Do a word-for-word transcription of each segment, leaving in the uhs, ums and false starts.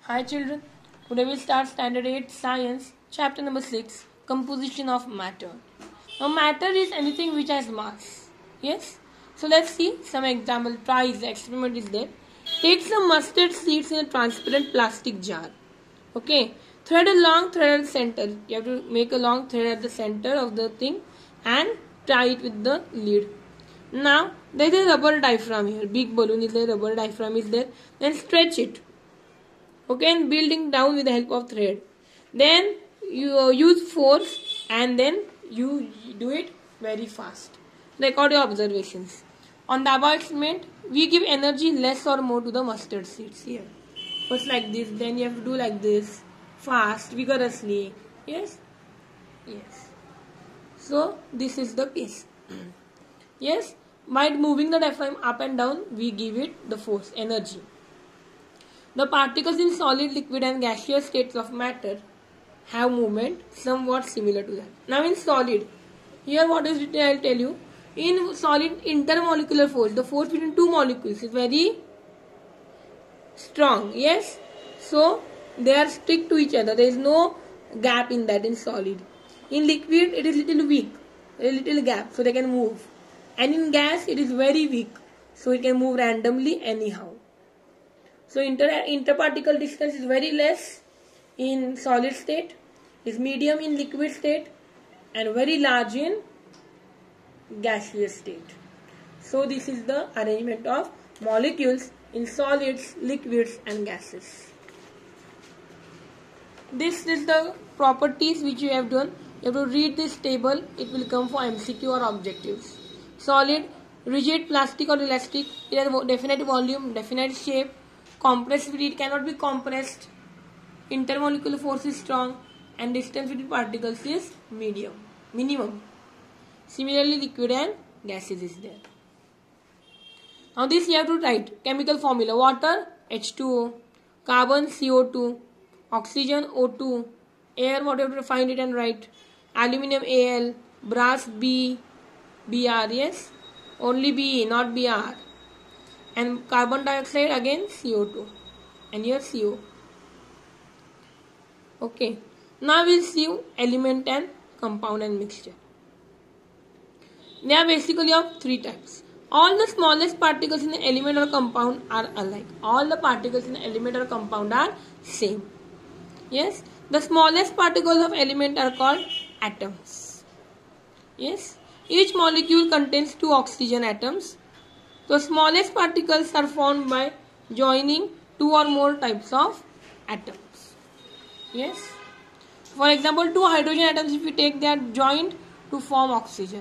Hi children, today we start standard eight science chapter number six, composition of matter. Now matter is anything which has mass. Yes? So let's see some example. Try the experiment is there. Take some mustard seeds in a transparent plastic jar. Okay. Thread a long thread at the center. You have to make a long thread at the center of the thing and tie it with the lid. Now there is a rubber diaphragm here. Big balloon is there, rubber diaphragm is there. Then stretch it. Okay, and building down with the help of thread. Then you uh, use force and then you do it very fast. Record your observations. On the above experiment, we give energy less or more to the mustard seeds here. First like this, then you have to do like this, fast, vigorously. Yes? Yes. So, this is the case. Yes? By moving the diaphragm up and down, we give it the force, energy. The particles in solid, liquid and gaseous states of matter have movement somewhat similar to that. Now in solid, here what is written I will tell you. In solid, intermolecular force, the force between two molecules is very strong. Yes? So, they are stick to each other. There is no gap in that in solid. In liquid, it is little weak. There is little gap, so they can move. And in gas, it is very weak. So, it can move randomly anyhow. So inter interparticle distance is very less in solid state, is medium in liquid state and very large in gaseous state. So this is the arrangement of molecules in solids, liquids and gases. This is the properties which you have done. You have to read this table. It will come for M C Q or objectives. Solid, rigid, plastic or elastic. It has definite volume, definite shape. Compressivity, it cannot be compressed. Intermolecular force is strong and distance between particles is medium, minimum. Similarly, liquid and gases is there. Now this you have to write. Chemical formula: water H two O, carbon C O two, oxygen O two, air what you have to find it and write. Aluminium Al, brass B, Br, yes, only Be, not Br. And carbon dioxide again C O two and here C O. Okay. Now we'll see element and compound and mixture. They are basically of three types. All the smallest particles in the element or compound are alike. All the particles in the element or compound are same. Yes. The smallest particles of element are called atoms. Yes. Each molecule contains two oxygen atoms. The smallest particles are formed by joining two or more types of atoms. Yes. For example, two hydrogen atoms, if you take, they are joined to form oxygen.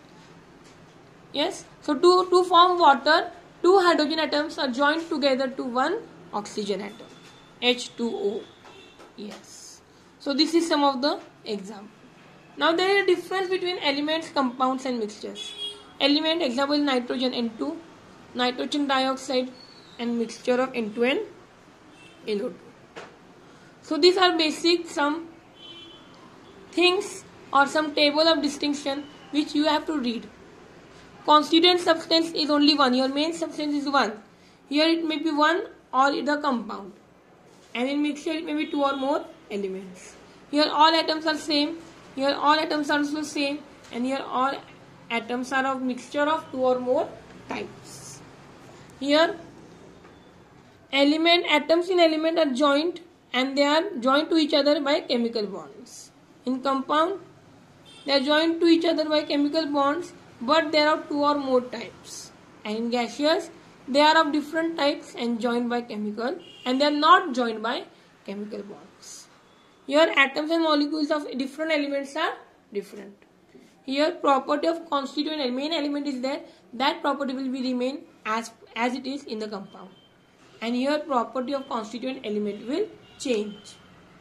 Yes. So to, to form water, two hydrogen atoms are joined together to one oxygen atom. H two O. Yes. So this is some of the example. Now there is a difference between elements, compounds and mixtures. Element, example nitrogen N two. Nitrogen dioxide and mixture of N two and N O two. So these are basic some things or some table of distinction which you have to read. Constituent substance is only one. Your main substance is one. Here it may be one or the compound. And in mixture it may be two or more elements. Here all atoms are same. Here all atoms are also same. And here all atoms are of mixture of two or more types. Here, element atoms in element are joined and they are joined to each other by chemical bonds. In compound, they are joined to each other by chemical bonds, but there are two or more types. And in gaseous, they are of different types and joined by chemical, and they are not joined by chemical bonds. Here, atoms and molecules of different elements are different. Here, property of constituent main element is there. That property will be remain as as it is in the compound. And here property of constituent element will change.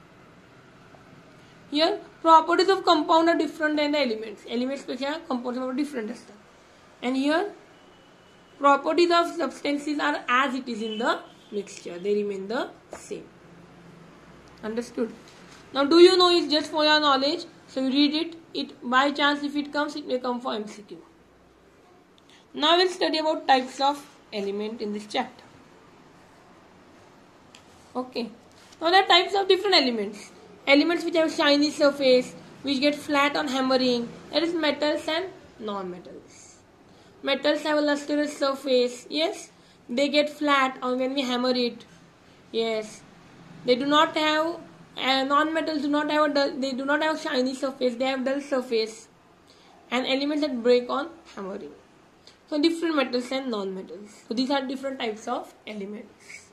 Here properties of compound are different than the elements. Elements पेक्षा compounds are different असतात. And here properties of substances are as it is in the mixture. They remain the same. Understood? Now do you know it just for your knowledge? So you read it. It by chance if it comes, it may come for M C Q. Now we'll study about types of element in this chapter. Okay. Now there are types of different elements. Elements which have shiny surface, which get flat on hammering, that is metals and non-metals. Metals have a lustrous surface, yes, they get flat on when we hammer it, yes. They do not have, uh, non-metals do not have a dull, they do not have shiny surface, they have dull surface, and elements that break on hammering. So different metals and non-metals. So these are different types of elements.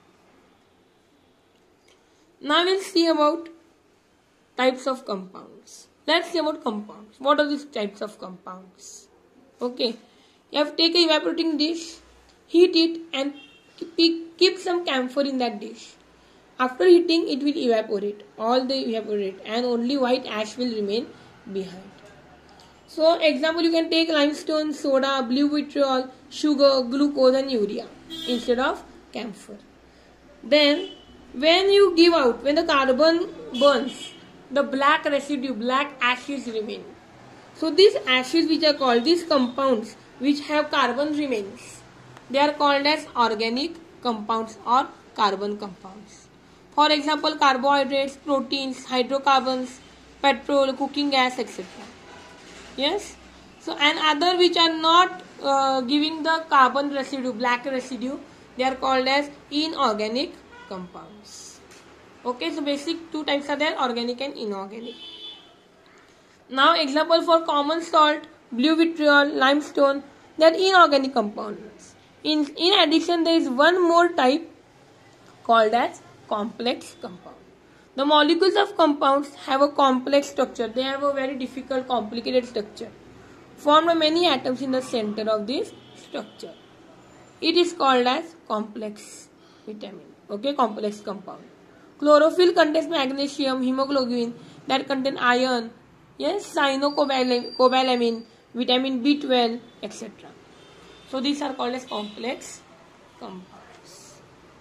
Now we'll see about types of compounds. Let's see about compounds. What are these types of compounds? Okay, you have to take a evaporating dish, heat it and keep some camphor in that dish. After heating, it will evaporate. All they evaporate and only white ash will remain behind. So example, you can take limestone, soda, blue vitriol, sugar, glucose and urea instead of camphor. Then when you give out, when the carbon burns, the black residue, black ashes remain. So these ashes which are called, these compounds which have carbon remains, they are called as organic compounds or carbon compounds. For example, carbohydrates, proteins, hydrocarbons, petrol, cooking gas, et cetera. Yes. So and other which are not uh, giving the carbon residue, black residue, they are called as inorganic compounds. Okay, so basic two types are there, organic and inorganic. Now example for common salt, blue vitriol, limestone, they are inorganic compounds. In, in addition, there is one more type called as complex compound. The molecules of compounds have a complex structure. They have a very difficult, complicated structure formed by many atoms in the center of this structure. It is called as complex vitamin. Okay, complex compound. Chlorophyll contains magnesium, hemoglobin that contain iron, yes, cyanocobalamin, vitamin B twelve, et cetera. So these are called as complex compounds.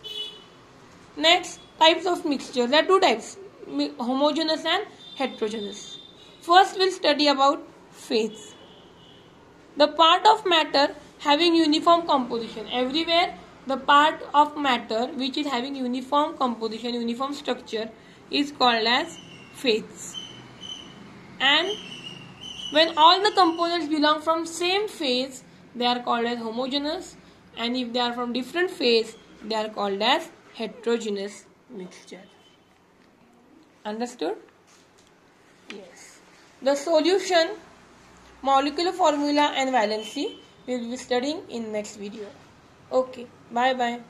Next, types of mixture. There are two types, homogeneous and heterogeneous. First, we'll study about phase. The part of matter having uniform composition. Everywhere, the part of matter which is having uniform composition, uniform structure is called as phase. And when all the components belong from same phase, they are called as homogeneous. And if they are from different phase, they are called as heterogeneous mixture. Understood? Yes. The solution, molecular formula and valency we will be studying in next video. Okay. Bye bye.